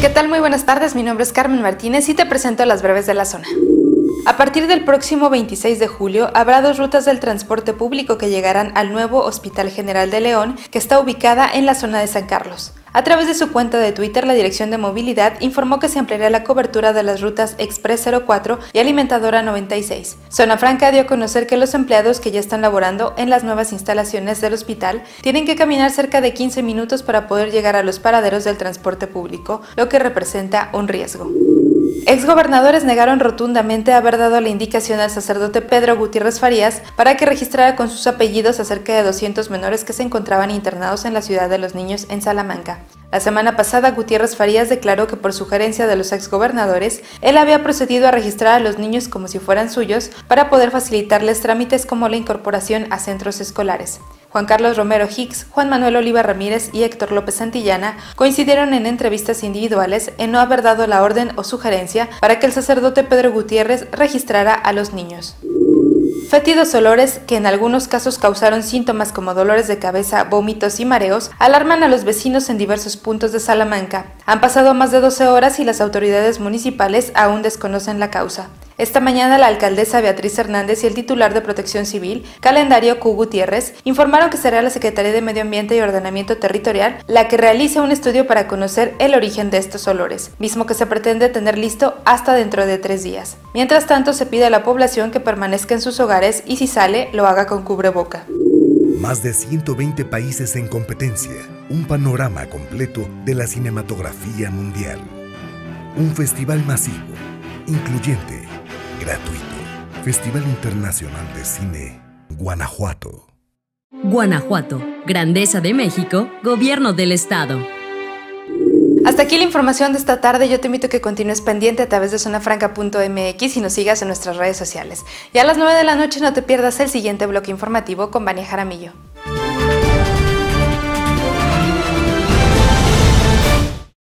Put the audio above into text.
¿Qué tal? Muy buenas tardes, mi nombre es Carmen Martínez y te presento las breves de la zona. A partir del próximo 26 de julio habrá dos rutas del transporte público que llegarán al nuevo Hospital General de León, que está ubicada en la zona de San Carlos. A través de su cuenta de Twitter, la Dirección de Movilidad informó que se ampliará la cobertura de las rutas Express 04 y Alimentadora 96. Zona Franca dio a conocer que los empleados que ya están laborando en las nuevas instalaciones del hospital tienen que caminar cerca de 15 minutos para poder llegar a los paraderos del transporte público, lo que representa un riesgo. Exgobernadores negaron rotundamente haber dado la indicación al sacerdote Pedro Gutiérrez Farías para que registrara con sus apellidos a cerca de 200 menores que se encontraban internados en la Ciudad de los Niños en Salamanca. La semana pasada, Gutiérrez Farías declaró que por sugerencia de los exgobernadores, él había procedido a registrar a los niños como si fueran suyos para poder facilitarles trámites como la incorporación a centros escolares. Juan Carlos Romero Hicks, Juan Manuel Oliva Ramírez y Héctor López Santillana coincidieron en entrevistas individuales en no haber dado la orden o sugerencia para que el sacerdote Pedro Gutiérrez registrara a los niños. Fétidos olores, que en algunos casos causaron síntomas como dolores de cabeza, vómitos y mareos, alarman a los vecinos en diversos puntos de Salamanca. Han pasado más de 12 horas y las autoridades municipales aún desconocen la causa. Esta mañana la alcaldesa Beatriz Hernández y el titular de Protección Civil, Calendario Q. Gutiérrez, informaron que será la Secretaría de Medio Ambiente y Ordenamiento Territorial la que realice un estudio para conocer el origen de estos olores, mismo que se pretende tener listo hasta dentro de 3 días. Mientras tanto, se pide a la población que permanezca en sus hogares y si sale, lo haga con cubreboca. Más de 120 países en competencia, un panorama completo de la cinematografía mundial. Un festival masivo, incluyente, gratuito. Festival Internacional de Cine, Guanajuato. Guanajuato, Grandeza de México, Gobierno del Estado. Hasta aquí la información de esta tarde. Yo te invito a que continúes pendiente a través de zonafranca.mx y nos sigas en nuestras redes sociales. Y a las 9 de la noche no te pierdas el siguiente bloque informativo con Vania Jaramillo.